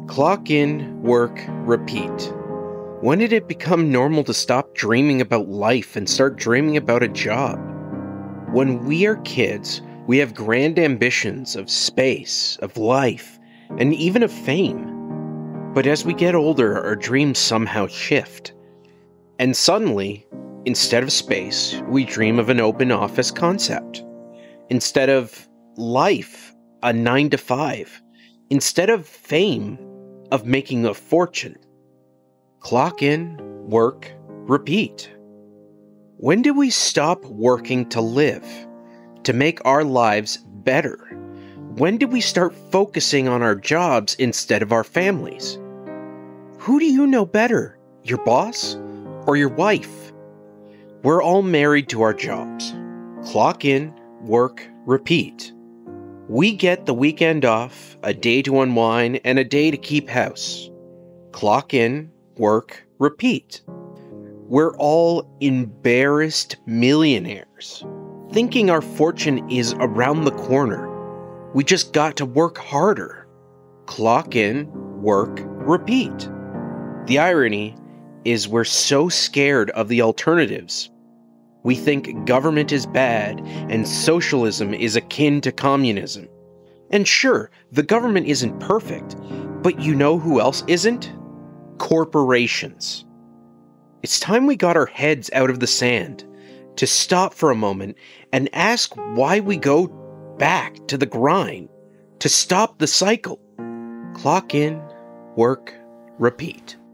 Clock in, work, repeat. When did it become normal to stop dreaming about life and start dreaming about a job? When we are kids, we have grand ambitions of space, of life, and even of fame. But as we get older, our dreams somehow shift. And suddenly, instead of space, we dream of an open office concept. Instead of life, a 9 to 5. Instead of fame, of making a fortune. Clock in, work, repeat. When do we stop working to live, to make our lives better? When do we start focusing on our jobs instead of our families? Who do you know better, your boss or your wife? We're all married to our jobs. Clock in, work, repeat. We get the weekend off, a day to unwind, and a day to keep house. Clock in, work, repeat. We're all embarrassed millionaires, thinking our fortune is around the corner. We just got to work harder. Clock in, work, repeat. The irony is we're so scared of the alternatives. We think government is bad and socialism is akin to communism. And sure, the government isn't perfect, but you know who else isn't? Corporations. It's time we got our heads out of the sand, to stop for a moment and ask why we go back to the grind, to stop the cycle. Clock in, work, repeat.